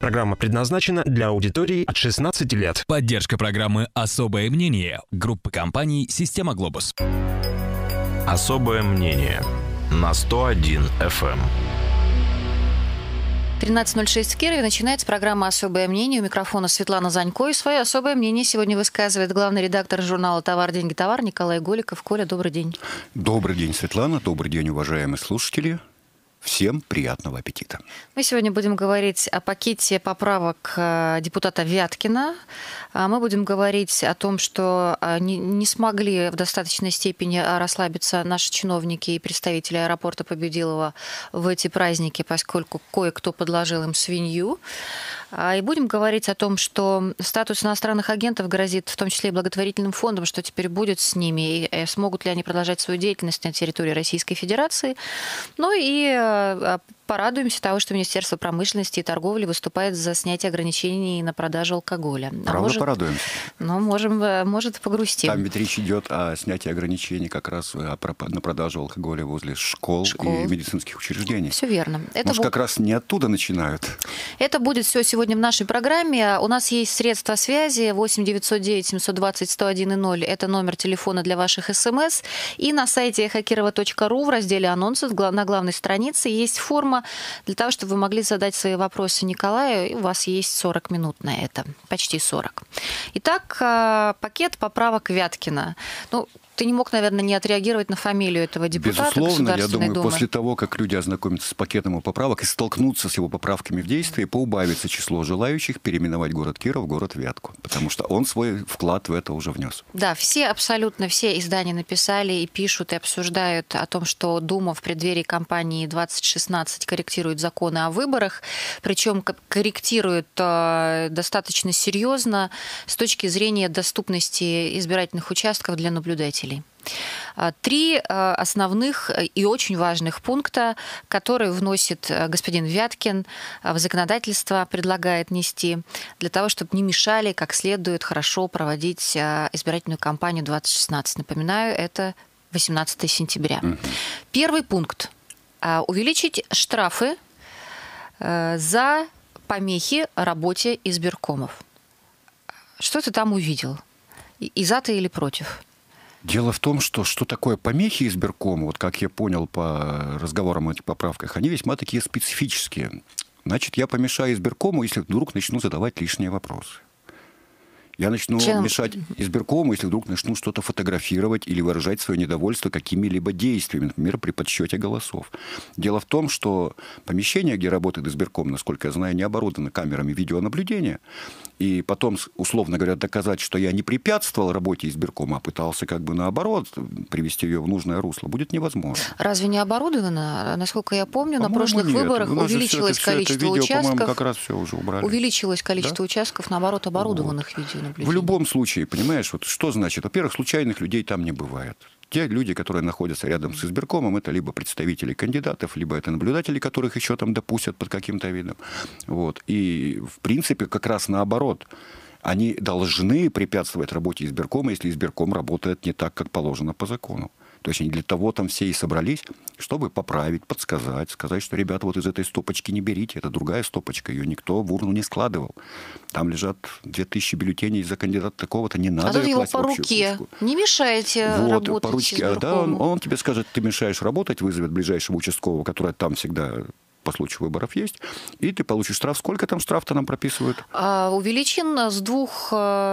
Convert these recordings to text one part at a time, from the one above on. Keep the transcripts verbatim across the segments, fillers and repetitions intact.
Программа предназначена для аудитории от шестнадцати лет. Поддержка программы «Особое мнение» группы компаний «Система Глобус». Особое мнение на сто один эф эм. тринадцать ноль шесть в Кирове. Начинается программа «Особое мнение». У микрофона Светлана Занько. И свое особое мнение сегодня высказывает главный редактор журнала «Товар, деньги, товар» Николай Голиков. Коля, добрый день. Добрый день, Светлана. Добрый день, уважаемые слушатели. Всем приятного аппетита. Мы сегодня будем говорить о пакете поправок депутата Вяткина. Мы будем говорить о том, что не, не смогли в достаточной степени расслабиться наши чиновники и представители аэропорта Победилова в эти праздники, поскольку кое-кто подложил им свинью. И будем говорить о том, что статус иностранных агентов грозит в том числе и благотворительным фондам, что теперь будет с ними, и смогут ли они продолжать свою деятельность на территории Российской Федерации. Ну и порадуемся того, что Министерство промышленности и торговли выступает за снятие ограничений на продажу алкоголя. Правда, а может, порадуемся? Ну, можем, может, погрустим. Там ведь речь идет о снятии ограничений как раз на продажу алкоголя возле школ, школ. и медицинских учреждений. Все верно. Это Может, бу... как раз не оттуда начинают? Это будет все сегодня в нашей программе. У нас есть средства связи восемь девятьсот девять семьсот двадцать сто один ноль. Это номер телефона для ваших СМС. И на сайте хакирова точка ру в разделе «Анонсы» на главной странице есть форма для того, чтобы вы могли задать свои вопросы Николаю. И у вас есть сорок минут на это. Почти сорок. Итак, пакет поправок Вяткина. Ну, ты не мог, наверное, не отреагировать на фамилию этого депутата Безусловно, я думаю, Думы. После того, как люди ознакомятся с пакетом поправок и столкнутся с его поправками в действии, поубавится число желающих переименовать город Киров в город Вятку, потому что он свой вклад в это уже внес. Да, все, абсолютно все издания написали и пишут, и обсуждают о том, что Дума в преддверии кампании двадцать шестнадцать корректирует законы о выборах, причем корректирует э, достаточно серьезно с точки зрения доступности избирательных участков для наблюдателей. Три основных и очень важных пункта, которые вносит господин Вяткин в законодательство, предлагает нести для того, чтобы не мешали как следует хорошо проводить избирательную кампанию двадцать шестнадцать. Напоминаю, это восемнадцатого сентября. Mm-hmm. Первый пункт. Увеличить штрафы за помехи работе избиркомов. Что ты там увидел? И за ты или против? Дело в том, что что такое помехи избиркома, вот как я понял по разговорам о этих поправках, они весьма такие специфические. Значит, я помешаю избиркому, если вдруг начну задавать лишние вопросы. Я начну Чем? мешать избиркому, если вдруг начну что-то фотографировать или выражать свое недовольство какими-либо действиями, например, при подсчете голосов. Дело в том, что помещение, где работает избирком, насколько я знаю, не оборудовано камерами видеонаблюдения. И потом, условно говоря, доказать, что я не препятствовал работе избиркома, а пытался как бы наоборот привести ее в нужное русло, будет невозможно. Разве не оборудовано? Насколько я помню, По-моему, на прошлых нет. выборах увеличилось все это, количество все это видео, участков. по-моему, как раз все уже убрали. Увеличилось количество да? участков, наоборот, оборудованных вот. видеонаблюдений. В любом случае, понимаешь, вот что значит? Во-первых, случайных людей там не бывает. Те люди, которые находятся рядом с избиркомом, это либо представители кандидатов, либо это наблюдатели, которых еще там допустят под каким-то видом. Вот. И, в принципе, как раз наоборот. Они должны препятствовать работе избиркома, если избирком работает не так, как положено по закону. То есть они для того там все и собрались, чтобы поправить, подсказать, сказать, что, ребята, вот из этой стопочки не берите, это другая стопочка, ее никто в урну не складывал. Там лежат две тысячи бюллетеней за кандидата такого-то, не надо а тут ее его класть по в общую руке. кучку. Не мешайте вот, работать по ручке, с да, он, он тебе скажет, ты мешаешь работать, вызовет ближайшего участкового, который там всегда по случаю выборов есть, и ты получишь штраф. Сколько там штраф-то нам прописывают? А, увеличен с двух...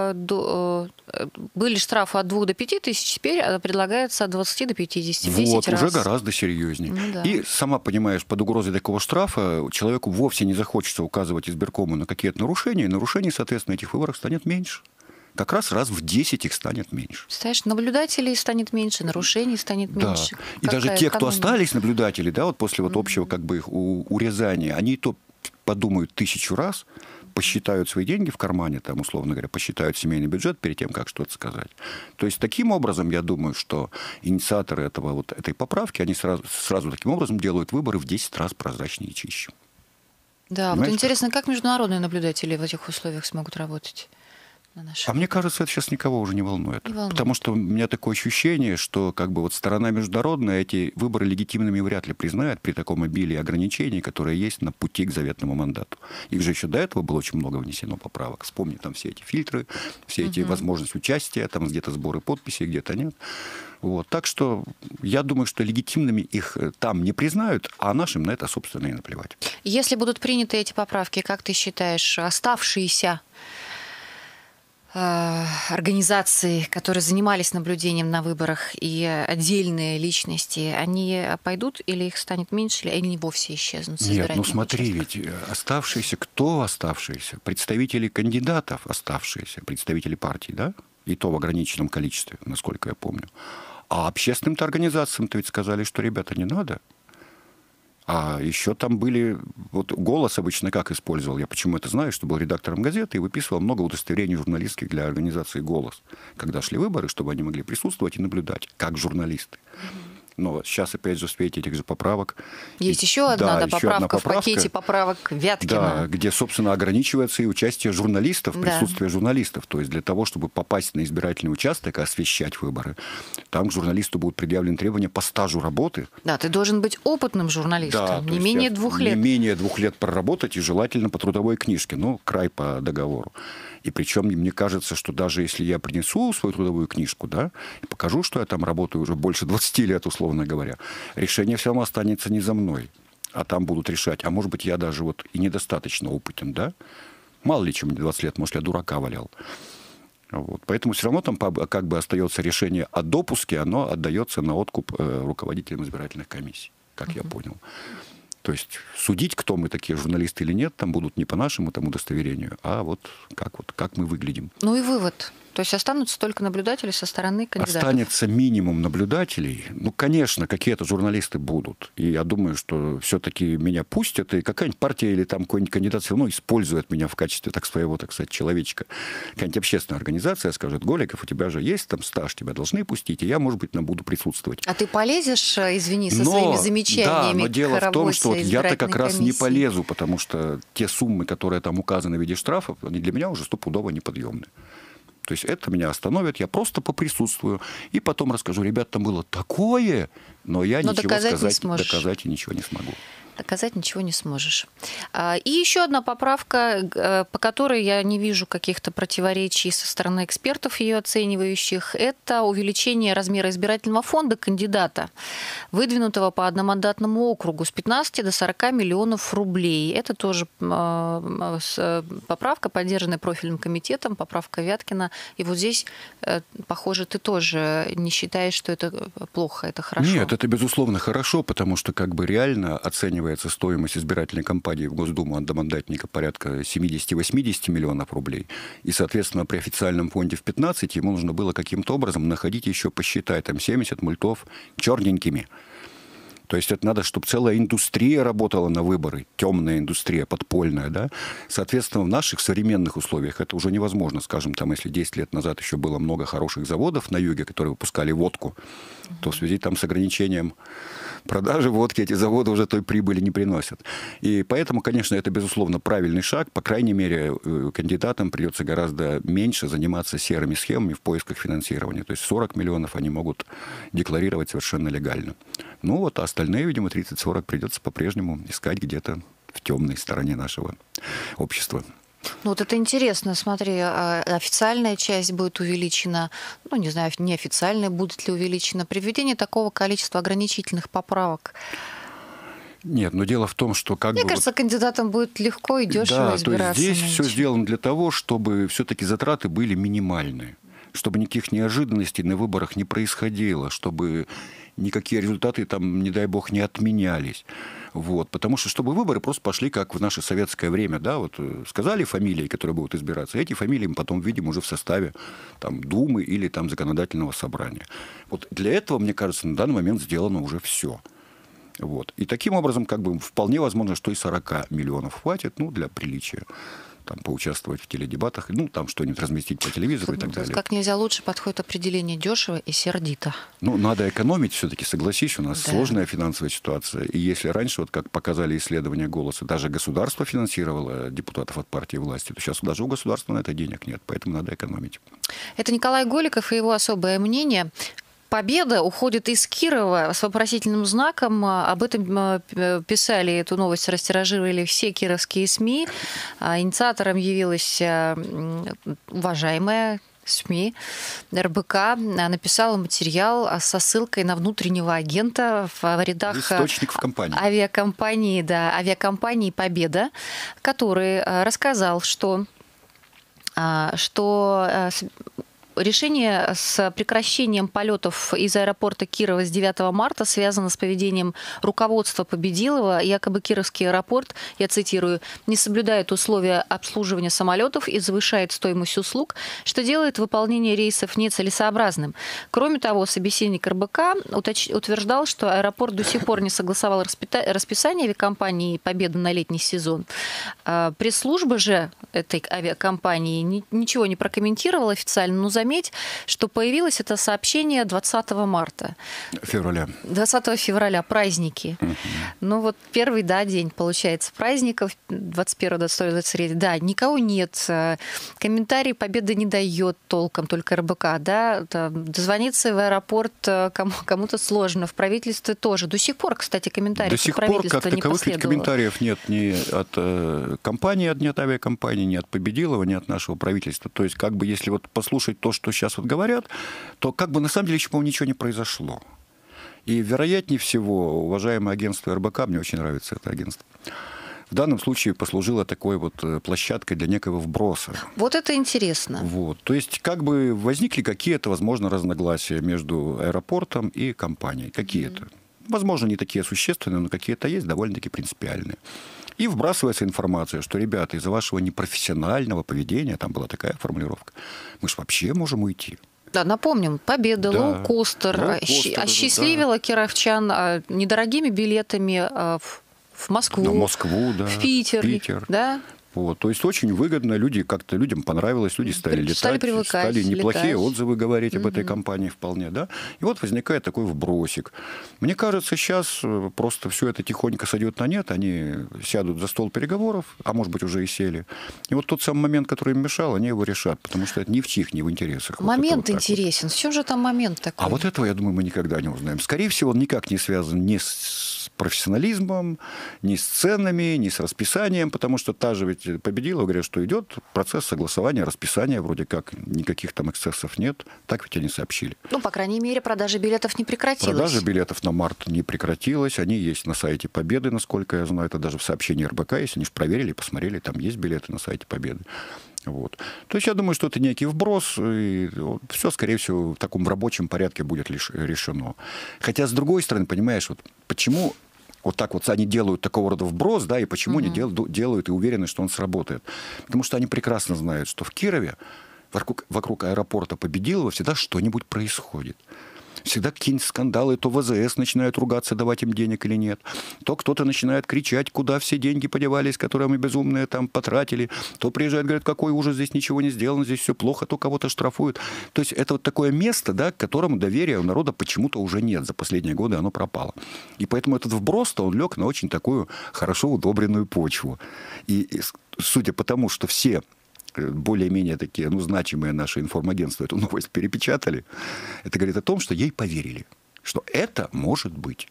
До, были штрафы от двух до пяти тысяч, теперь предлагается от двадцати до пятидесяти. Вот, уже раз. гораздо серьезнее. Ну, да. И, сама понимаешь, под угрозой такого штрафа человеку вовсе не захочется указывать избиркому на какие-то нарушения, и нарушений, соответственно, на этих выборах станет меньше. Как раз раз в десять их станет меньше. Представляешь, наблюдателей станет меньше, нарушений станет да. меньше. И Какая даже те, кто экономия? остались наблюдатели, да, вот после вот Mm-hmm. общего как бы их урезания, они то подумают тысячу раз, посчитают свои деньги в кармане, там, условно говоря, посчитают семейный бюджет перед тем, как что-то сказать. То есть таким образом, я думаю, что инициаторы этого, вот, этой поправки, они сразу, сразу таким образом делают выборы в десять раз прозрачнее и чище. Да, Понимаешь, вот интересно, как международные наблюдатели в этих условиях смогут работать? на наши А мне кажется, это сейчас никого уже не волнует. Не волнует. Потому что у меня такое ощущение, что как бы вот сторона международная эти выборы легитимными вряд ли признает при таком обилии ограничений, которые есть на пути к заветному мандату. Их же еще до этого было очень много внесено поправок. Вспомни там все эти фильтры, все эти угу. возможности участия, там где-то сборы подписей, где-то нет. Вот. Так что я думаю, что легитимными их там не признают, а нашим на это, собственно, и наплевать. Если будут приняты эти поправки, как ты считаешь, оставшиеся э, организации, которые занимались наблюдением на выборах, и отдельные личности, они пойдут или их станет меньше, или они вовсе исчезнут? Нет, ну смотри, участков? Ведь оставшиеся, кто оставшиеся? Представители кандидатов оставшиеся, представители партий, да? И то в ограниченном количестве, насколько я помню. А общественным-то организациям-то ведь сказали, что, ребята, не надо. А еще там были... Вот «Голос» обычно как использовал? Я почему это знаю, что был редактором газеты и выписывал много удостоверений журналистских для организации «Голос», когда шли выборы, чтобы они могли присутствовать и наблюдать, как журналисты. Но сейчас, опять же, в свете этих же поправок... Есть еще одна, да, да, еще поправка, одна поправка в пакете поправок Вяткина. Да, где, собственно, ограничивается и участие журналистов, да. присутствие журналистов. То есть для того, чтобы попасть на избирательный участок и освещать выборы, там к журналисту будут предъявлены требования по стажу работы. Да, ты должен быть опытным журналистом, да, не менее двух лет. Не менее двух лет проработать и желательно по трудовой книжке, ну, край по договору. И причем мне кажется, что даже если я принесу свою трудовую книжку, да, и покажу, что я там работаю уже больше двадцати лет, условно говоря, решение все равно останется не за мной, а там будут решать. А может быть, я даже вот и недостаточно опытен, да? Мало ли, чем мне двадцать лет, может, я дурака валял. Вот. Поэтому все равно там как бы остается решение о допуске, оно отдается на откуп э, руководителям избирательных комиссий, как uh-huh. я понял. То есть судить, кто мы такие, журналисты или нет, там будут не по нашему там удостоверению, а вот как, вот как мы выглядим. Ну и вывод. То есть останутся только наблюдатели со стороны кандидатов? Останется минимум наблюдателей. Ну, конечно, какие-то журналисты будут. И я думаю, что все-таки меня пустят, и какая-нибудь партия или там какой-нибудь кандидат все равно использует меня в качестве так своего, так сказать, человечка. Какая-нибудь общественная организация скажет: Голиков, у тебя же есть там стаж, тебя должны пустить, и я, может быть, буду присутствовать. А ты полезешь, извини, со но, своими замечаниями? Да, но дело в том, что вот я-то как раз комиссии. не полезу, потому что те суммы, которые там указаны в виде штрафов, они для меня уже стопудово неподъемны. То есть это меня остановит, я просто поприсутствую и потом расскажу: ребят, там было такое, но я но ничего доказать сказать, не доказать и ничего не смогу. Доказать ничего не сможешь. И еще одна поправка, по которой я не вижу каких-то противоречий со стороны экспертов, ее оценивающих, это увеличение размера избирательного фонда кандидата, выдвинутого по одномандатному округу, с пятнадцати до сорока миллионов рублей. Это тоже поправка, поддержанная профильным комитетом, поправка Вяткина. И вот здесь, похоже, ты тоже не считаешь, что это плохо, это хорошо? Нет, это безусловно хорошо, потому что как бы реально оценивается стоимость избирательной кампании в Госдуму одномандатника порядка семидесяти-восьмидесяти миллионов рублей. И, соответственно, при официальном фонде в пятнадцати ему нужно было каким-то образом находить еще, посчитай, там семьдесят мультов черненькими. То есть это надо, чтобы целая индустрия работала на выборы, темная индустрия, подпольная, да. Соответственно, в наших современных условиях это уже невозможно. Скажем, там, если десять лет назад еще было много хороших заводов на юге, которые выпускали водку, то в связи там с ограничением продажи водки эти заводы уже той прибыли не приносят. И поэтому, конечно, это, безусловно, правильный шаг. По крайней мере, кандидатам придется гораздо меньше заниматься серыми схемами в поисках финансирования. То есть сорок миллионов они могут декларировать совершенно легально. Ну вот, а остальные, видимо, тридцать-сорок придется по-прежнему искать где-то в темной стороне нашего общества. Ну вот это интересно, смотри, официальная часть будет увеличена, ну не знаю, неофициальная будет ли увеличена, при введении такого количества ограничительных поправок. Нет, но дело в том, что как Мне бы... кажется, вот... кандидатам будет легко и дешево да, избираться. То есть здесь все сделано для того, чтобы все-таки затраты были минимальные, чтобы никаких неожиданностей на выборах не происходило, чтобы никакие результаты там, не дай бог, не отменялись. Вот. Потому что, чтобы выборы просто пошли, как в наше советское время, да, вот сказали фамилии, которые будут избираться, эти фамилии мы потом видим уже в составе там, Думы или там, законодательного собрания. Вот для этого, мне кажется, на данный момент сделано уже все. Вот. И таким образом, как бы, вполне возможно, что и сорока миллионов хватит, ну, для приличия. там, поучаствовать в теледебатах, ну, там что-нибудь разместить по телевизору и так далее. Как нельзя лучше подходит определение дешево и сердито. Ну, надо экономить все-таки, согласись, у нас Да. сложная финансовая ситуация. И если раньше, вот как показали исследования «Голоса», даже государство финансировало депутатов от партии власти, то сейчас даже у государства на это денег нет, поэтому надо экономить. Это Николай Голиков и его особое мнение. Победа уходит из Кирова с вопросительным знаком. Об этом писали, эту новость растиражировали все кировские СМИ. Инициатором явилась уважаемая СМИ эр бэ ка, написала материал со ссылкой на внутреннего агента в рядах Источник в компании. авиакомпании, да, авиакомпании «Победа», который рассказал, что, что решение с прекращением полетов из аэропорта Кирова с девятого марта связано с поведением руководства Победилова. Якобы Кировский аэропорт, я цитирую, не соблюдает условия обслуживания самолетов и завышает стоимость услуг, что делает выполнение рейсов нецелесообразным. Кроме того, собеседник эр бэ ка утверждал, что аэропорт до сих пор не согласовал расписание авиакомпании «Победа» на летний сезон. Пресс-служба же этой авиакомпании ничего не прокомментировала официально, но заметь, что появилось это сообщение двадцатого марта. Февраля. двадцатого февраля, праздники. Uh-huh. Ну вот первый, да, день, получается, праздников, двадцать первого, двадцать второго, двадцать третьего. Да, никого нет. Комментарий «Победа» не дает толком, только эр бэ ка, да. Дозвониться в аэропорт кому- кому-то сложно, в правительстве тоже. До сих пор, кстати, комментариев До сих от пор, правительства как не таковых, ведь комментариев нет ни от э, компании, ни от авиакомпании, ни от Победилова, ни от нашего правительства. То есть, как бы, если вот послушать то, что сейчас вот говорят, то как бы на самом деле еще, по-моему, ничего не произошло. И вероятнее всего, уважаемое агентство эр бэ ка, мне очень нравится это агентство, в данном случае послужило такой вот площадкой для некого вброса. Вот это интересно. Вот. То есть как бы возникли какие-то, возможно, разногласия между аэропортом и компанией. Какие-то. Mm-hmm. Возможно, не такие существенные, но какие-то есть, довольно-таки принципиальные. И вбрасывается информация, что, ребята, из-за вашего непрофессионального поведения, там была такая формулировка, мы же вообще можем уйти. Да, напомним, «Победа», да. лоукостер, лоукостер осчастливила да. кировчан недорогими билетами в, в Москву, в Москву, да, в Питер. Питер. Да? Вот. То есть очень выгодно, люди как-то людям понравилось, люди стали летать, стали, привыкать, стали неплохие летать. Отзывы говорить об угу. этой компании вполне, да. И вот возникает такой вбросик. Мне кажется, сейчас просто все это тихонько сойдет на нет, они сядут за стол переговоров, а может быть уже и сели. И вот тот самый момент, который им мешал, они его решат, потому что это не в чьих, не в интересах. Момент вот интересен. Вот. В чем же там момент такой? А вот этого, я думаю, мы никогда не узнаем. Скорее всего, он никак не связан ни с профессионализмом, ни с ценами, ни с расписанием, потому что та же ведь Победила, говорят, что идет процесс согласования, расписания, вроде как никаких там эксцессов нет, так ведь они сообщили. Ну, по крайней мере, продажа билетов не прекратилась. Продажа билетов на март не прекратилась, они есть на сайте Победы, насколько я знаю, это даже в сообщении эр бэ ка, если они же проверили, посмотрели, там есть билеты на сайте Победы. Вот. То есть я думаю, что это некий вброс, и вот, все, скорее всего, в таком рабочем порядке будет лишь решено. Хотя, с другой стороны, понимаешь, вот почему вот так вот они делают такого рода вброс, да, и почему mm-hmm. они дел, делают и уверены, что он сработает. Потому что они прекрасно знают, что в Кирове вокруг, вокруг аэропорта Победилова всегда что-нибудь происходит. Всегда какие-нибудь скандалы, то вэ зэ эс начинают ругаться, давать им денег или нет, то кто-то начинает кричать, куда все деньги подевались, которые мы безумные там потратили, то приезжают, говорят, какой ужас, здесь ничего не сделано, здесь все плохо, то кого-то штрафуют. То есть это вот такое место, да, к которому доверия у народа почему-то уже нет, за последние годы оно пропало. И поэтому этот вброс-то, он лег на очень такую хорошо удобренную почву. И, и судя по тому, что все более-менее такие, ну, значимые наши информагентства эту новость перепечатали, это говорит о том, что ей поверили, что это может быть.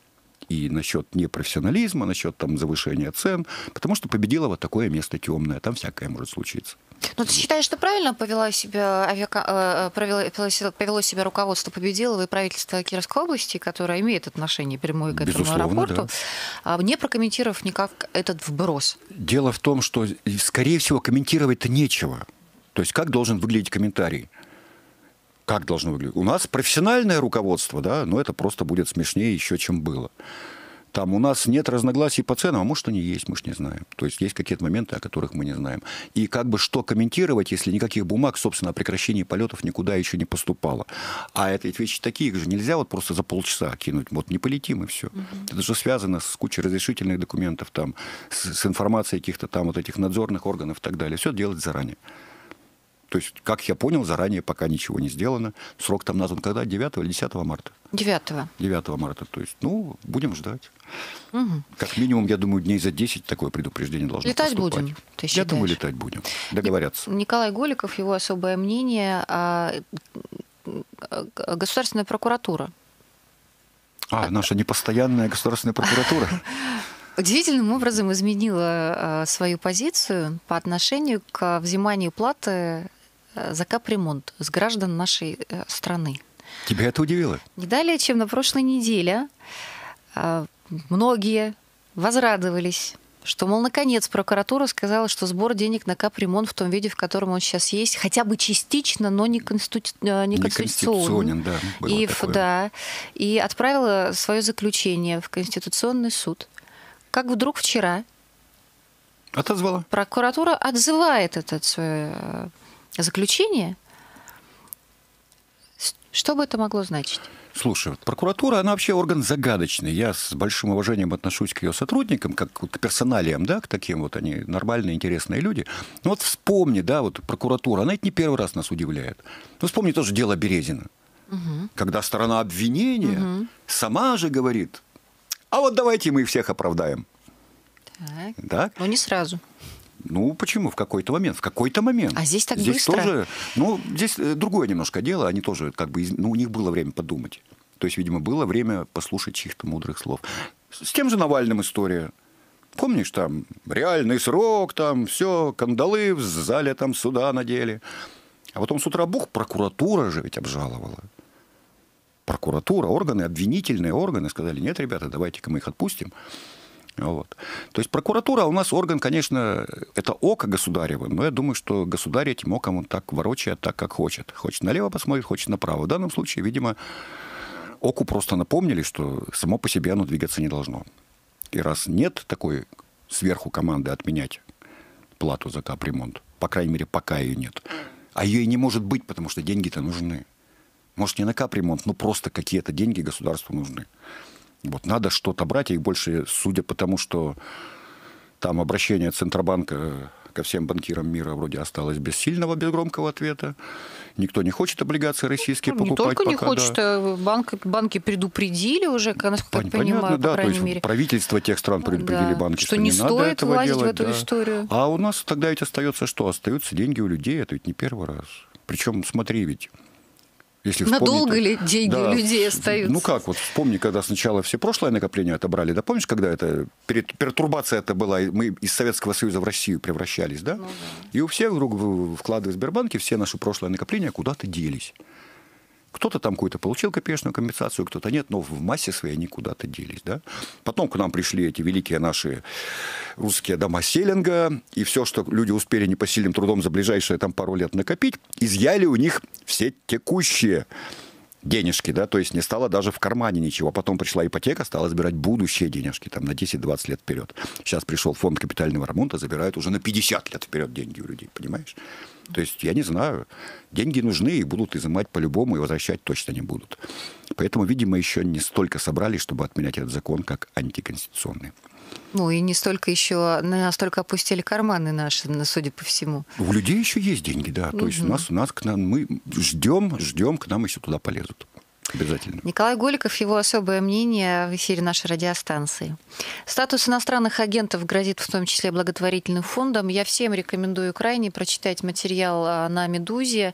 И насчет непрофессионализма, насчет там завышения цен, потому что Победилово такое место темное, там всякое может случиться. Ну, ты считаешь, что правильно повела себя авиака... повело... повело себя руководство Победилова и правительство Кировской области, которое имеет отношение прямое к этому Безусловно, аэропорту, да. не прокомментировав никак этот вброс? Дело в том, что, скорее всего, комментировать-то нечего. То есть как должен выглядеть комментарий? Как должно выглядеть? У нас профессиональное руководство, да, но это просто будет смешнее еще, чем было. Там у нас нет разногласий по ценам, а может, они есть, мы ж не знаем. То есть есть какие-то моменты, о которых мы не знаем. И как бы что комментировать, если никаких бумаг, собственно, о прекращении полетов никуда еще не поступало. А это ведь вещи такие, их же нельзя вот просто за полчаса кинуть. Вот не полетим, и все. Угу. Это же связано с кучей разрешительных документов, там, с, с информацией каких-то там вот этих надзорных органов и так далее. Все делать заранее. То есть, как я понял, заранее пока ничего не сделано. Срок там назван когда? девятого или десятого марта? девятого. девятого марта. То есть, ну, будем ждать. Угу. Как минимум, я думаю, дней за десять такое предупреждение должно летать поступать. Будем, ты я считаешь? думаю, летать будем. Договорятся. Николай Голиков, его особое мнение. Государственная прокуратура. А, наша непостоянная государственная прокуратура. Удивительным образом изменила свою позицию по отношению к взиманию платы за капремонт с граждан нашей страны. Тебя это удивило? Не далее, чем на прошлой неделе многие возрадовались, что, мол, наконец прокуратура сказала, что сбор денег на капремонт в том виде, в котором он сейчас есть, хотя бы частично, но не, конститу... не конституционен. Да, и, в... да, и отправила свое заключение в Конституционный суд. Как вдруг вчера отозвала. Прокуратура отзывает это свое заключение. Что бы это могло значить? Слушай, прокуратура, она вообще орган загадочный. Я с большим уважением отношусь к ее сотрудникам, как к персоналиям, да, к таким вот они нормальные, интересные люди. Ну вот вспомни, да, вот прокуратура, она ведь не первый раз нас удивляет. Ну вспомни тоже дело Березина. Угу. Когда сторона обвинения угу. сама же говорит, а вот давайте мы их всех оправдаем. Так. Да? Но не сразу. Ну, почему? В какой-то момент. В какой-то момент. А здесь так здесь быстро? Тоже, ну, здесь другое немножко дело. Они тоже, как бы, ну, у них было время подумать. То есть, видимо, было время послушать чьих-то мудрых слов. С тем же Навальным история. Помнишь, там, реальный срок, там, все, кандалы в зале там суда надели. А потом с утра бух, прокуратура же ведь обжаловала. Прокуратура, органы, обвинительные органы сказали, нет, ребята, давайте-ка мы их отпустим. Вот. То есть прокуратура у нас орган, конечно, это око государево, но я думаю, что государь этим оком он так ворочает, так, как хочет. Хочет налево посмотреть, хочет направо. В данном случае, видимо, оку просто напомнили, что само по себе оно двигаться не должно. И раз нет такой сверху команды отменять плату за капремонт, по крайней мере, пока ее нет, а ее и не может быть, потому что деньги-то нужны. Может, не на капремонт, но просто какие-то деньги государству нужны. Вот, надо что-то брать, их больше, судя по тому, что там обращение Центробанка ко всем банкирам мира вроде осталось без сильного, без громкого ответа. Никто не хочет облигации российские ну, покупать. Не только пока, не хочет, да. банк, банки предупредили уже, как я понимаю, по да, крайней то есть мере. Правительство тех стран предупредили да. банки, что, что не, не стоит надо этого влазить делать, в эту да. историю. А у нас тогда ведь остается что? Остаются деньги у людей, это ведь не первый раз. Причем, смотри, ведь если надолго то, ли деньги да, у людей остаются? Ну как, вот вспомни, когда сначала все прошлое накопление отобрали, да помнишь, когда это пертурбация это была, мы из Советского Союза в Россию превращались, да? Ну, да. И у всех вдруг вклады в Сбербанке, все наши прошлые накопления куда-то делись. Кто-то там какую-то получил копеечную компенсацию, кто-то нет, но в массе своей они куда-то делись. Да? Потом к нам пришли эти великие наши русские дома селлинга, и все, что люди успели непосильным трудом за ближайшие там, пару лет накопить, изъяли у них все текущие денежки, да, то есть не стало даже в кармане ничего. Потом пришла ипотека, стала забирать будущие денежки там, на десять-двадцать лет вперед. Сейчас пришел фонд капитального ремонта, забирает уже на пятьдесят лет вперед деньги у людей, понимаешь? То есть, я не знаю, деньги нужны и будут изымать по-любому, и возвращать точно не будут. Поэтому, видимо, еще не столько собрались, чтобы отменять этот закон, как антиконституционный. Ну, и не столько еще, настолько опустили карманы наши, судя по всему. У людей еще есть деньги, да. То есть, у нас, у нас к нам, мы ждем, ждем, к нам еще туда полезут. Обязательно. Николай Голиков, его особое мнение в эфире нашей радиостанции. Статус иностранных агентов грозит в том числе благотворительным фондам. Я всем рекомендую крайне прочитать материал на «Медузе»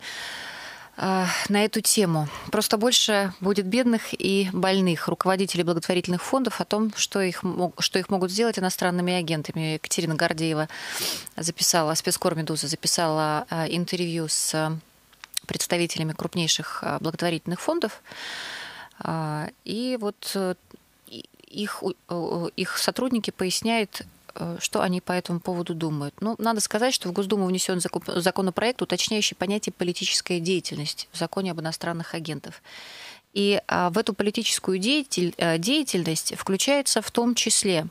на эту тему. Просто больше будет бедных и больных руководителей благотворительных фондов о том, что их, что их могут сделать иностранными агентами. Екатерина Гордеева записала, спецкор «Медуза» записала интервью с представителями крупнейших благотворительных фондов. И вот их, их сотрудники поясняют, что они по этому поводу думают. Ну, надо сказать, что в Госдуму внесен законопроект, уточняющий понятие политическая деятельность в законе об иностранных агентах. И в эту политическую деятельность включается в том числе,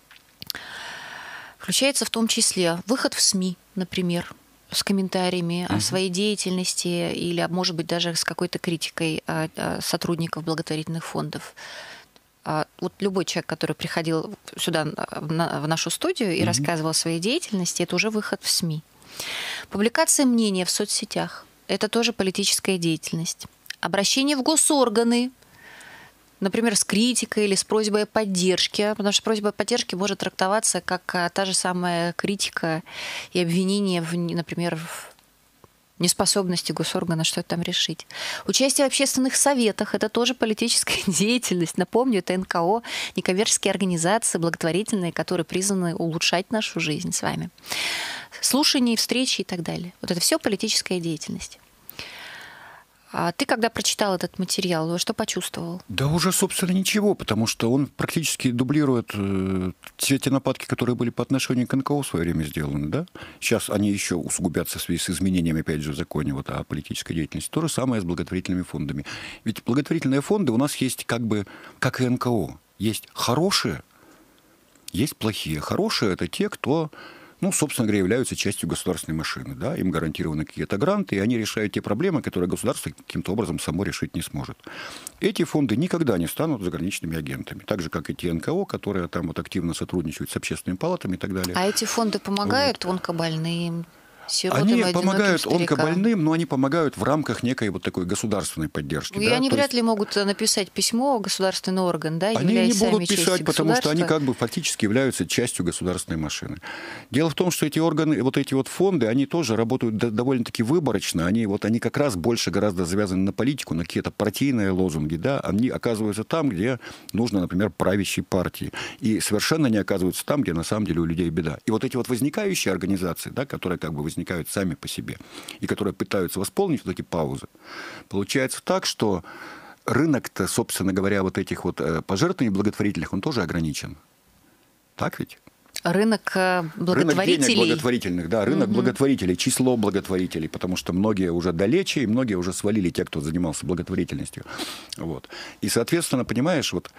включается в том числе выход в СМИ, например, с комментариями mm-hmm. о своей деятельности или, может быть, даже с какой-то критикой сотрудников благотворительных фондов. Вот любой человек, который приходил сюда в нашу студию и mm-hmm. рассказывал о своей деятельности, это уже выход в СМИ. Публикация мнения в соцсетях – это тоже политическая деятельность. Обращение в госорганы, например, с критикой или с просьбой о поддержке, потому что просьба о поддержке может трактоваться как та же самая критика и обвинение, в, например, в неспособности госоргана что-то там решить. Участие в общественных советах – это тоже политическая деятельность. Напомню, это эн ка о, некоммерческие организации, благотворительные, которые призваны улучшать нашу жизнь с вами. Слушания, встречи и так далее. Вот это все политическая деятельность. А ты, когда прочитал этот материал, что почувствовал? Да уже, собственно, ничего, потому что он практически дублирует э, все те нападки, которые были по отношению к эн ка о в свое время сделаны. Да? Сейчас они еще усугубятся в связи с изменениями, опять же, в законе вот, о политической деятельности. То же самое с благотворительными фондами. Ведь благотворительные фонды у нас есть как бы, как и эн ка о. Есть хорошие, есть плохие. Хорошие – это те, кто... ну, собственно говоря, являются частью государственной машины. Да? Им гарантированы какие-то гранты, и они решают те проблемы, которые государство каким-то образом само решить не сможет. Эти фонды никогда не станут заграничными агентами. Так же, как и те эн ка о, которые там вот активно сотрудничают с общественными палатами и так далее. А эти фонды помогают вот. онкобольным, сиротам, они одиноким помогают старикам? Онкобольным, но они помогают в рамках некой вот такой государственной поддержки. И да? они То вряд есть... ли могут написать письмо в государственный орган, да, они являясь не будут сами писать, потому что они как бы фактически являются частью государственной машины. Дело в том, что эти органы, вот эти вот фонды, они тоже работают довольно-таки выборочно. Они, вот, они как раз больше гораздо завязаны на политику, на какие-то партийные лозунги. Да? Они оказываются там, где нужно, например, правящей партии. И совершенно не оказываются там, где на самом деле у людей беда. И вот эти вот возникающие организации, да, которые как бы возникают сами по себе, и которые пытаются восполнить вот эти паузы, получается так, что рынок-то, собственно говоря, вот этих вот пожертвований благотворительных, он тоже ограничен. Так ведь? Рынок благотворителей. Рынок денег благотворительных, да, рынок угу. благотворителей, число благотворителей, потому что многие уже далече, и многие уже свалили, те, кто занимался благотворительностью. Вот. И, соответственно, понимаешь, вот...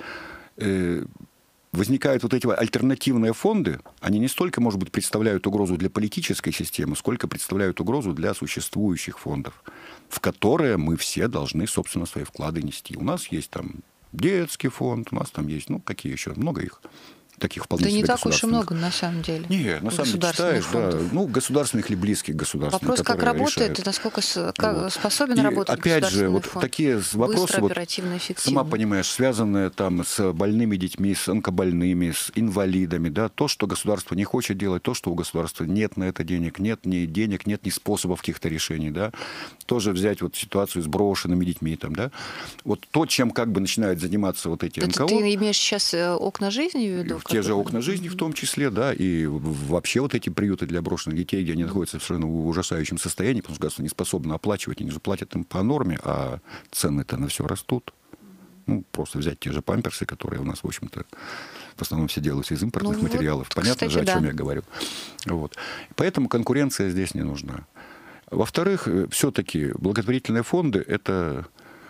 Э, возникают вот эти альтернативные фонды, они не столько, может быть, представляют угрозу для политической системы, сколько представляют угрозу для существующих фондов, в которые мы все должны, собственно, свои вклады нести. У нас есть там детский фонд, у нас там есть, ну, какие еще, много их. Таких вполне да не так уж и много, на самом деле. Нет, на самом деле, читаешь, да, ну, государственных или близких государственных. Вопрос, как работает решают. И насколько как вот. способен и работать опять же, вот фонд. Такие вопросы, быстро, вот, оперативно, эффективно. Сама понимаешь, связанные там с больными детьми, с онкобольными, с инвалидами, да, то, что государство не хочет делать, то, что у государства нет на это денег, нет ни денег, нет ни способов каких-то решений, да, тоже взять вот ситуацию с брошенными детьми, там, да, вот то, чем как бы начинают заниматься вот эти это эн ка о. Ты имеешь сейчас окна жизни в виду? Те же окна жизни в том числе, да, и вообще вот эти приюты для брошенных детей, где они находятся в совершенно ужасающем состоянии, потому что государство не способно оплачивать, они же платят им по норме, а цены-то на все растут. Ну, просто взять те же памперсы, которые у нас, в общем-то, в основном все делаются из импортных ну, материалов. Вот, понятно кстати, же, о чем да. я говорю. Вот. Поэтому конкуренция здесь не нужна. Во-вторых, все-таки благотворительные фонды – это...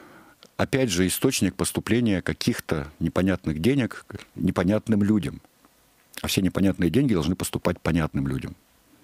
опять же, источник поступления каких-то непонятных денег непонятным людям. А все непонятные деньги должны поступать понятным людям.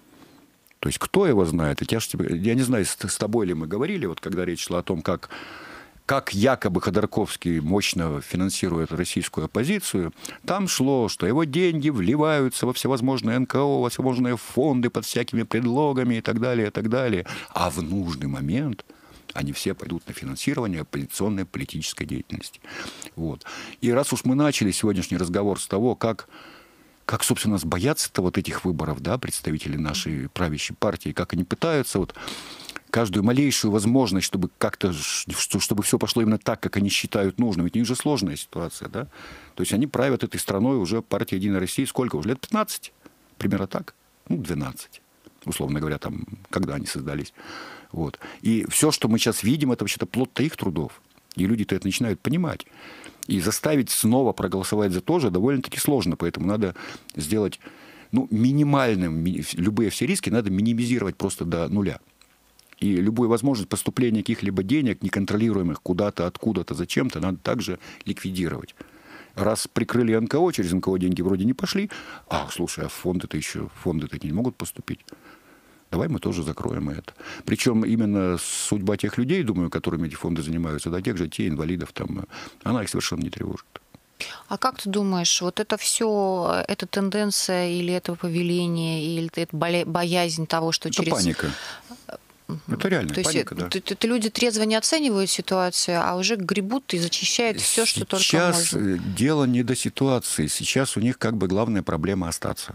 То есть кто его знает? Я, ж, я не знаю, с, с тобой ли мы говорили, вот когда речь шла о том, как, как якобы Ходорковский мощно финансирует российскую оппозицию, там шло, что его деньги вливаются во всевозможные эн ка о, во всевозможные фонды под всякими предлогами и так далее, и так далее. А в нужный момент... они все пойдут на финансирование оппозиционной политической деятельности. Вот. И раз уж мы начали сегодняшний разговор с того, как, как собственно, нас боятся-то вот этих выборов, да, представители нашей правящей партии, как они пытаются вот каждую малейшую возможность, чтобы как-то, чтобы все пошло именно так, как они считают нужным. Ведь у них же сложная ситуация, да? То есть они правят этой страной уже, партия «Единая Россия», сколько уже? Лет пятнадцать? Примерно так? Ну, двенадцать. Условно говоря, там, когда они создались. Вот. И все, что мы сейчас видим, это вообще-то плод-то их трудов. И люди-то это начинают понимать. И заставить снова проголосовать за то же довольно-таки сложно. Поэтому надо сделать ну, минимальным. Любые все риски надо минимизировать просто до нуля. И любую возможность поступления каких-либо денег, неконтролируемых куда-то, откуда-то, зачем-то, надо также ликвидировать. Раз прикрыли эн ка о, через эн ка о деньги вроде не пошли, а, слушай, а фонды-то еще, фонды-то не могут поступить. Давай мы тоже закроем это. Причем именно судьба тех людей, думаю, которыми эти фонды занимаются, да, тех же детей, инвалидов, там, она их совершенно не тревожит. А как ты думаешь, вот это все, эта тенденция или это повеление, или это боязнь того, что это через... паника. Это реально То паника, есть, да. Это, это люди трезво не оценивают ситуацию, а уже гребут и зачищают все, что только можно. Сейчас дело не до ситуации. Сейчас у них как бы главная проблема остаться.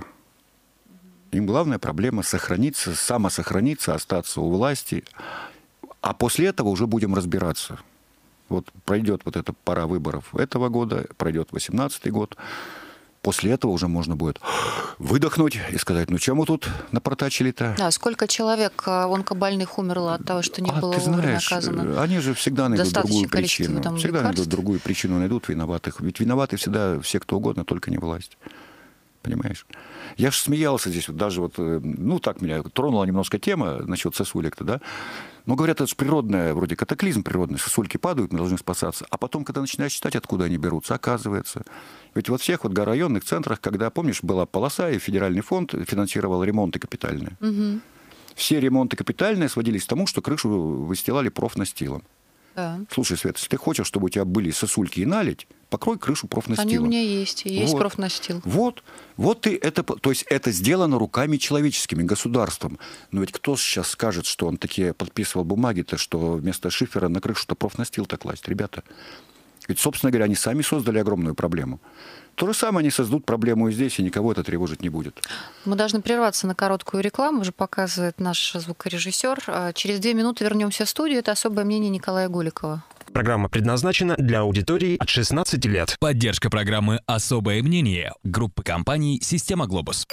Им главная проблема сохраниться, самосохраниться, остаться у власти. А после этого уже будем разбираться. Вот пройдет вот эта пора выборов этого года, пройдет восемнадцатый год. После этого уже можно будет выдохнуть и сказать, ну, чем мы тут напортачили-то? Да, сколько человек онкобольных умерло от того, что не а было ты вовремя знаешь, оказано? Они же всегда найдут другую причину. Там, всегда лекарств. найдут другую причину, найдут виноватых. Ведь виноваты всегда все, кто угодно, только не власть. Понимаешь? Я же смеялся здесь, вот даже вот, ну, так меня тронула немножко тема насчет сосулек-то, да? Но говорят, это же природная, вроде катаклизм природный, сосульки падают, мы должны спасаться. А потом, когда начинаешь читать, откуда они берутся, оказывается. Ведь вот в всех вот районных центрах, когда, помнишь, была полоса, и федеральный фонд финансировал ремонты капитальные. Угу. Все ремонты капитальные сводились к тому, что крышу выстилали профнастилом. Да. Слушай, Света, если ты хочешь, чтобы у тебя были сосульки и наледь, покрой крышу профнастилом. Они у меня есть, есть вот. профнастил. Вот, вот ты это, то есть это сделано руками человеческими, государством. Но ведь кто сейчас скажет, что он такие подписывал бумаги-то, что вместо шифера на крышу-то профнастил-то класть, ребята? Ведь, собственно говоря, они сами создали огромную проблему. То же самое они создадут проблему и здесь, и никого это тревожить не будет. Мы должны прерваться на короткую рекламу, уже показывает наш звукорежиссер. Через две минуты вернемся в студию. Это особое мнение Николая Голикова. Программа предназначена для аудитории от шестнадцати лет. Поддержка программы «Особое мнение» группы компаний «Система Глобус».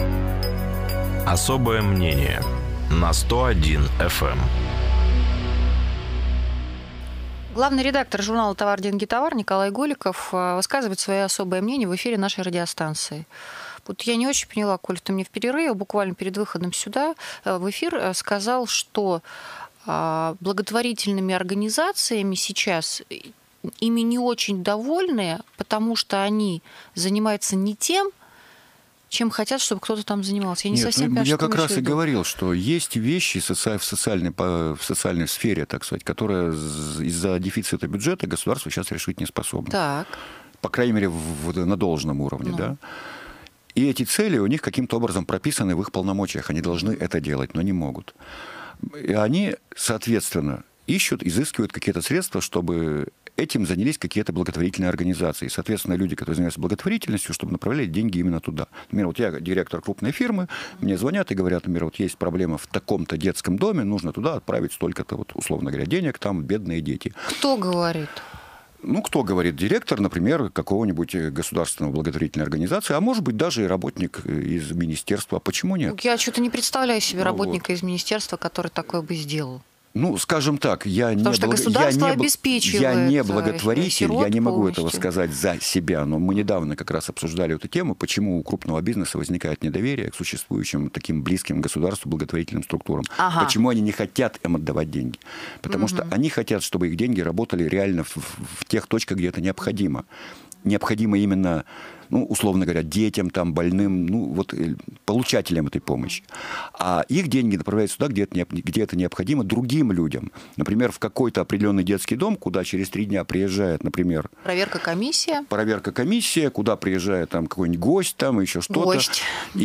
Особое мнение на сто один эф эм. Главный редактор журнала «Товар, деньги, товар» Николай Голиков высказывает свое особое мнение в эфире нашей радиостанции. Вот я не очень поняла, Коль, ты мне в перерыве, буквально перед выходом сюда в эфир сказал, что благотворительными организациями сейчас ими не очень довольны, потому что они занимаются не тем, чем хотят, чтобы кто-то там занимался. Я не Нет, совсем ну, понимаю, я что как раз и виду. говорил, что есть вещи в социальной, в социальной сфере, так сказать, которые из-за дефицита бюджета государство сейчас решить не способно. Так. По крайней мере, в, на должном уровне, ну. да. И эти цели у них каким-то образом прописаны в их полномочиях. Они должны это делать, но не могут. И они, соответственно, ищут, изыскивают какие-то средства, чтобы этим занялись какие-то благотворительные организации. И, соответственно, люди, которые занимаются благотворительностью, чтобы направляли деньги именно туда. Например, вот я директор крупной фирмы, мне звонят и говорят, например, вот есть проблема в таком-то детском доме, нужно туда отправить столько-то, вот, условно говоря, денег, там бедные дети. Кто говорит? Ну, кто говорит? Директор, например, какого-нибудь государственного благотворительной организации, а может быть, даже и работник из министерства. А почему нет? Я что-то не представляю себе ну, работника вот. из министерства, который такое бы сделал. Ну, скажем так, я не, что благ... государство я, не... обеспечивает я не благотворитель, я не могу полностью. этого сказать за себя, но мы недавно как раз обсуждали эту тему, почему у крупного бизнеса возникает недоверие к существующим таким близким государству благотворительным структурам. Ага. Почему они не хотят им отдавать деньги? Потому угу. что они хотят, чтобы их деньги работали реально в, в тех точках, где это необходимо. Необходимо именно, ну, условно говоря, детям, там, больным, ну, вот, получателям этой помощи. А их деньги направляются туда, где это, где это необходимо другим людям. Например, в какой-то определенный детский дом, куда через три дня приезжает, например... Проверка комиссия. Проверка комиссия, куда приезжает там какой-нибудь гость, там еще что-то. Гость.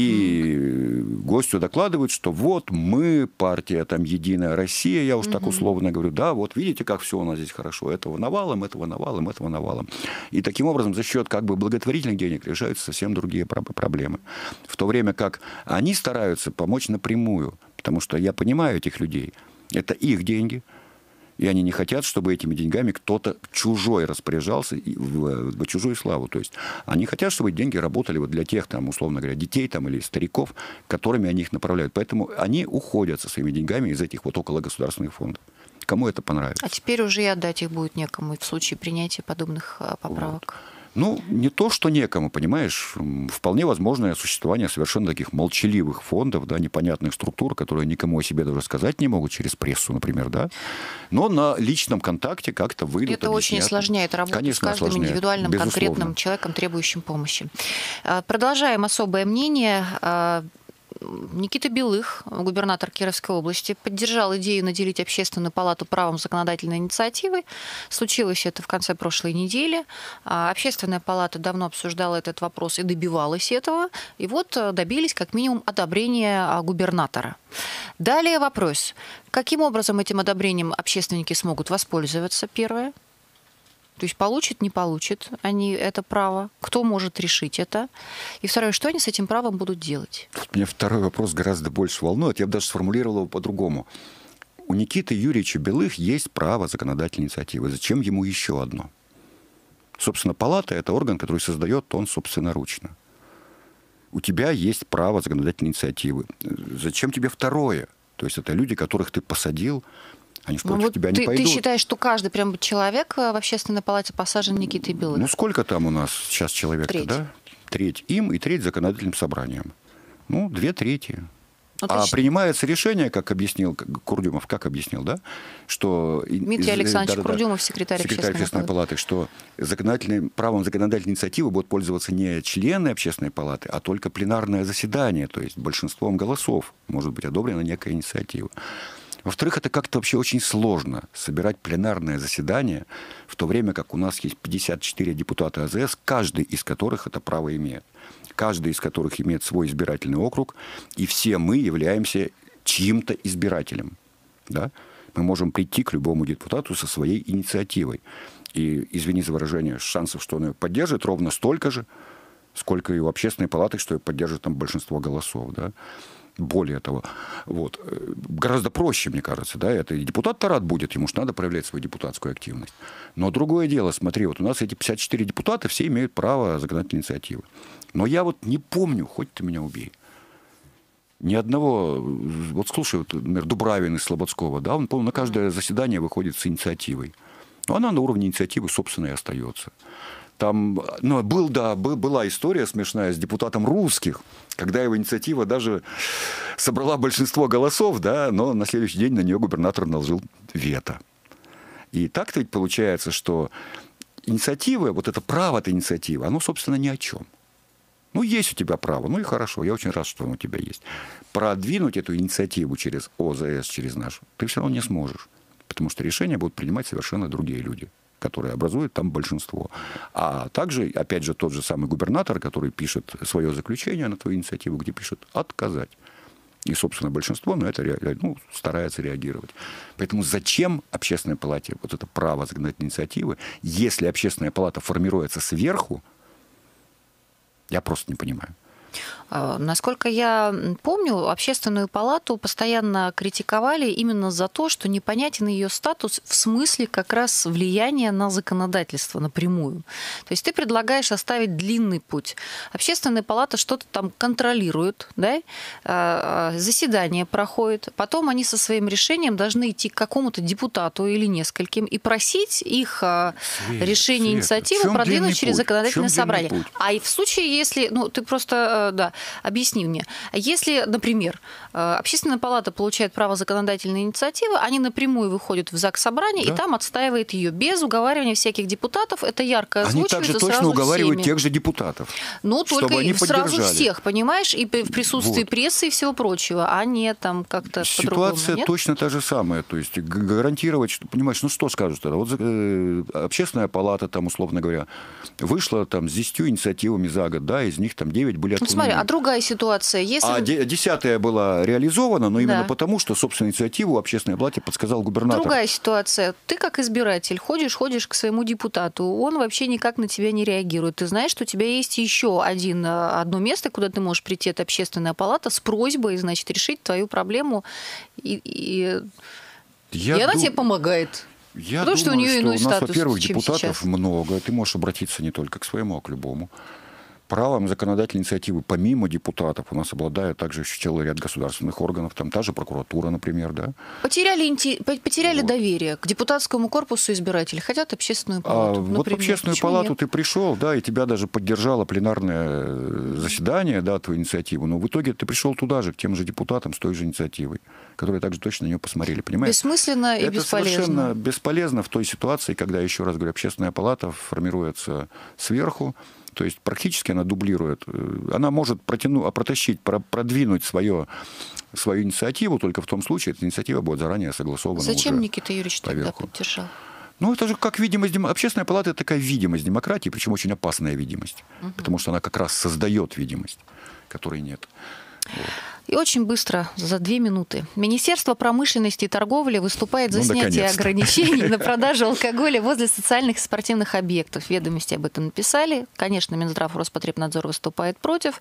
И гостю докладывают, что вот мы, партия там «Единая Россия», я уж угу. так условно говорю, да, вот видите, как все у нас здесь хорошо. Этого навалом, этого навалом, этого навалом. И таким образом за счет как бы благотворительных денег решаются совсем другие проблемы. В то время как они стараются помочь напрямую, потому что я понимаю этих людей. Это их деньги, и они не хотят, чтобы этими деньгами кто-то чужой распоряжался в, в чужую славу. То есть они хотят, чтобы деньги работали вот для тех, там, условно говоря, детей там, или стариков, которыми они их направляют. Поэтому они уходят со своими деньгами из этих вот окологосударственных фондов. Кому это понравится. А теперь уже и отдать их будет некому в случае принятия подобных поправок. Вот. Ну, не то, что некому, понимаешь. Вполне возможное существование совершенно таких молчаливых фондов, да, непонятных структур, которые никому о себе даже сказать не могут через прессу, например, да. Но на личном контакте как-то выйдут, Это очень объяснят. осложняет работу Конечно, с каждым осложняет. индивидуальным, Безусловно. конкретным человеком, требующим помощи. Продолжаем особое мнение. Никита Белых, губернатор Кировской области, поддержал идею наделить Общественную палату правом законодательной инициативы. Случилось это в конце прошлой недели. Общественная палата давно обсуждала этот вопрос и добивалась этого. И вот добились как минимум одобрения губернатора. Далее вопрос. Каким образом этим одобрением общественники смогут воспользоваться? Первое. То есть получат, не получат они это право? Кто может решить это? И второе, что они с этим правом будут делать? Тут меня второй вопрос гораздо больше волнует. Я бы даже сформулировал его по-другому. У Никиты Юрьевича Белых есть право законодательной инициативы. Зачем ему еще одно? Собственно, палата – это орган, который создает он собственноручно. У тебя есть право законодательной инициативы. Зачем тебе второе? То есть это люди, которых ты посадил, они же против ну, вот тебя ты, не пойдут. Ты считаешь, что каждый прям человек в Общественной палате посажен Никитой Белых? Ну, сколько там у нас сейчас человек-то, Треть. да? Треть им и треть законодательным собранием. Ну, две трети. Ну, а точно. Принимается решение, как объяснил Курдюмов, как объяснил, да? Что Дмитрий Александрович да, да, Курдюмов, секретарь, секретарь Общественной Общественной палаты, что законодательным, правом законодательной инициативы будут пользоваться не члены Общественной палаты, а только пленарное заседание, то есть большинством голосов может быть одобрена некая инициатива. Во-вторых, это как-то вообще очень сложно собирать пленарное заседание, в то время как у нас есть пятьдесят четыре депутата А Зэ Эс, каждый из которых это право имеет. Каждый из которых имеет свой избирательный округ, и все мы являемся чьим-то избирателем. Да? Мы можем прийти к любому депутату со своей инициативой. И, извини за выражение, шансов, что он ее поддержит, ровно столько же, сколько и у Общественной палаты, что ее поддержит там большинство голосов. Да? Более того, вот, гораздо проще, мне кажется, да, это и депутат-то рад будет, ему же надо проявлять свою депутатскую активность. Но другое дело, смотри, вот у нас эти пятьдесят четыре депутата, все имеют право законодательной инициативы. Но я вот не помню, хоть ты меня убей, ни одного, вот слушай, вот, например, Дубравин из Слободского, да, он, по-моему, на каждое заседание выходит с инициативой. Но она на уровне инициативы, собственно, и остается. Там, ну, был, да, был, была история смешная с депутатом Русских, когда его инициатива даже собрала большинство голосов, да, но на следующий день на нее губернатор наложил вето. И так-то ведь получается, что инициатива, вот это право этой инициативы, оно, собственно, ни о чем. Ну, есть у тебя право, ну и хорошо, я очень рад, что оно у тебя есть. Продвинуть эту инициативу через О Зэ Эс, через нашу, ты все равно не сможешь, потому что решения будут принимать совершенно другие люди, которые образуют там большинство. А также, опять же, тот же самый губернатор, который пишет свое заключение на твою инициативу, где пишет «отказать». И, собственно, большинство на это ну, старается реагировать. Поэтому зачем Общественной палате вот это право законодательной инициативы, если Общественная палата формируется сверху, я просто не понимаю. Насколько я помню, Общественную палату постоянно критиковали именно за то, что непонятен ее статус в смысле как раз влияния на законодательство напрямую. То есть ты предлагаешь оставить длинный путь. Общественная палата что-то там контролирует, да? Заседание проходит, потом они со своим решением должны идти к какому-то депутату или нескольким и просить их Свет, решение Свет, инициативы продвинуть через путь? законодательное собрание. Путь? А и в случае, если... Ну, ты просто... Да, объясни мне. Если, например, Общественная палата получает право законодательной инициативы, они напрямую выходят в Заксобрание, да. и там отстаивает ее без уговаривания всяких депутатов. Это ярко озвучивается сразу сразу Они также точно уговаривают всеми. тех же депутатов. Ну, только они сразу всех, понимаешь, и в присутствии вот. прессы и всего прочего, а не там как-то по-другому. Ситуация нет? точно та же самая. То есть гарантировать, что, понимаешь, ну что скажут тогда? Вот э, Общественная палата, там, условно говоря, вышла там с десятью инициативами за год, да, из них там девять были отклонены. Ну, смотри, а другая ситуация. Если... А десятая была реализована, но именно да. потому, что, собственно, инициативу Общественной палате подсказал губернатор. Другая ситуация. Ты как избиратель ходишь, ходишь к своему депутату, он вообще никак на тебя не реагирует. Ты знаешь, что у тебя есть еще один, одно место, куда ты можешь прийти, это Общественная палата, с просьбой, значит, решить твою проблему. И, и... Я и она дум... тебе помогает. Я Потому думаю, что у нее что иной у нас, статус, во-первых, чем депутатов сейчас. много. Ты можешь обратиться не только к своему, а к любому. Правом законодательной инициативы, помимо депутатов, у нас обладает также еще целый ряд государственных органов, там та же прокуратура, например, да. Потеряли, инти... потеряли Вот. доверие к депутатскому корпусу избирателей, хотят общественную палату, А например. вот в общественную Почему палату нет? ты пришел, да, и тебя даже поддержало пленарное заседание, да, твою инициативу, но в итоге ты пришел туда же, к тем же депутатам с той же инициативой, которые также точно на нее посмотрели, понимаешь? Бессмысленно и Это бесполезно. совершенно бесполезно в той ситуации, когда, еще раз говорю, общественная палата формируется сверху, то есть практически она дублирует, она может протяну, протащить, продвинуть свое, свою инициативу только в том случае, эта инициатива будет заранее согласована. Зачем уже Никита Юрьевич тогда поверху. поддержал? Ну, это же как видимость... дем- Общественная палата – это такая видимость демократии, причем очень опасная видимость, Угу. потому что она как раз создает видимость, которой нет. Вот. И очень быстро, за две минуты. Министерство промышленности и торговли выступает за Ну, снятие наконец-то. ограничений на продажу алкоголя возле социальных и спортивных объектов. Ведомости об этом написали. Конечно, Минздрав, Роспотребнадзор выступает против.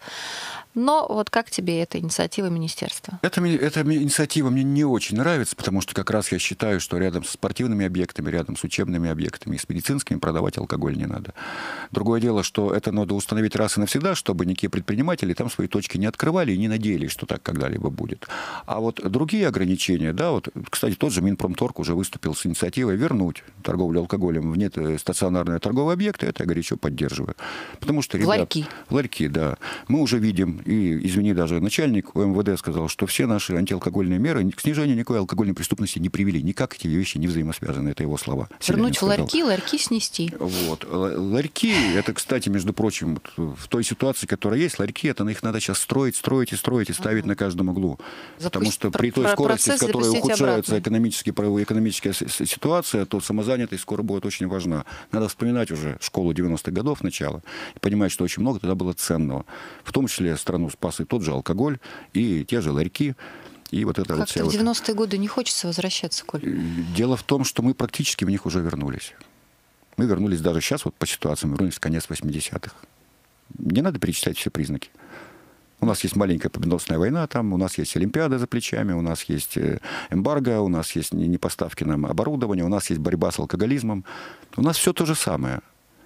Но вот как тебе эта инициатива министерства? Эта, ми- эта ми- инициатива мне не очень нравится, потому что как раз я считаю, что рядом со спортивными объектами, рядом с учебными объектами и с медицинскими продавать алкоголь не надо. Другое дело, что это надо установить раз и навсегда, чтобы никакие предприниматели там свои точки не открывали и не надеялись, что так когда-либо будет. А вот другие ограничения, да, вот, кстати, тот же Минпромторг уже выступил с инициативой вернуть торговлю алкоголем в нет стационарные торговые объекты, это я горячо поддерживаю. Потому что, В ребят, ларьки. В ларьки, да. Мы уже видим, и, извини, даже начальник МВД сказал, что все наши антиалкогольные меры к снижению никакой алкогольной преступности не привели. Никак эти вещи не взаимосвязаны, это его слова. Вернуть в Собянин сказал. ларьки, ларьки снести. Вот. Л- Ларьки, это, кстати, между прочим, вот в той ситуации, которая есть, ларьки, это их надо сейчас строить, строить и строить и ставить на каждом углу. Потому Запусть- что при про- той скорости, с процесс которой запустить ухудшается обратно. экономически, про- экономическая с- с- ситуация, то самозанятость скоро будет очень важна. Надо вспоминать уже школу девяностых годов начала и понимать, что очень много тогда было ценного. В том числе страну спас и тот же алкоголь, и те же ларьки. И вот это вот вся Как-то в вот- девяностые годы не хочется возвращаться, Коль. Дело в том, что мы практически в них уже вернулись. Мы вернулись даже сейчас, вот по ситуации, мы вернулись в конец восьмидесятых. Не надо перечислять все признаки. У нас есть маленькая победоносная война, там, у нас есть Олимпиада за плечами, у нас есть э, эмбарго, у нас есть не- непоставки нам оборудования, у нас есть борьба с алкоголизмом. У нас все то же самое.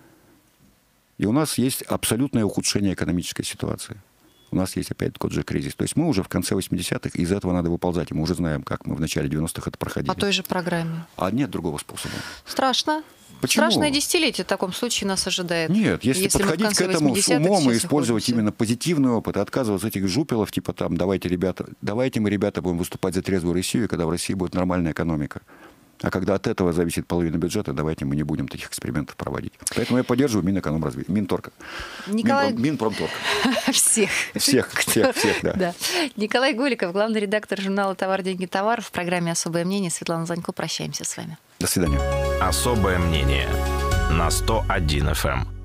И у нас есть абсолютное ухудшение экономической ситуации. У нас есть опять тот же кризис. То есть мы уже в конце восьмидесятых, из этого надо выползать. И мы уже знаем, как мы в начале девяностых это проходили. По той же программе. А нет другого способа. Страшно. Почему? Страшное десятилетие в таком случае нас ожидает. Нет, если, мы в подходить к конце этому с восьмидесятых умом и сейчас использовать находимся. именно позитивный опыт, и отказываться от этих жупелов, типа там, давайте, ребята, давайте мы, ребята, будем выступать за трезвую Россию, когда в России будет нормальная экономика. А когда от этого зависит половина бюджета, давайте мы не будем таких экспериментов проводить. Поэтому я поддерживаю Минэкономразвития, Минторг. Николай... Минпром- Минпромторг. Всех. Всех, всех, всех, да. Да. Николай Голиков, главный редактор журнала «Товар, деньги, товар». В программе «Особое мнение» Светлана Занько. Прощаемся с вами. До свидания. Особое мнение на сто один эф эм.